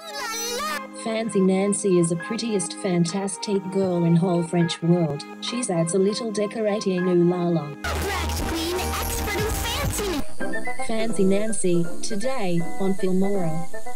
Fancy Nancy is the prettiest fantastic girl in whole French world. She adds a little decorating ooh la la. Fancy Nancy, today, on Filmora.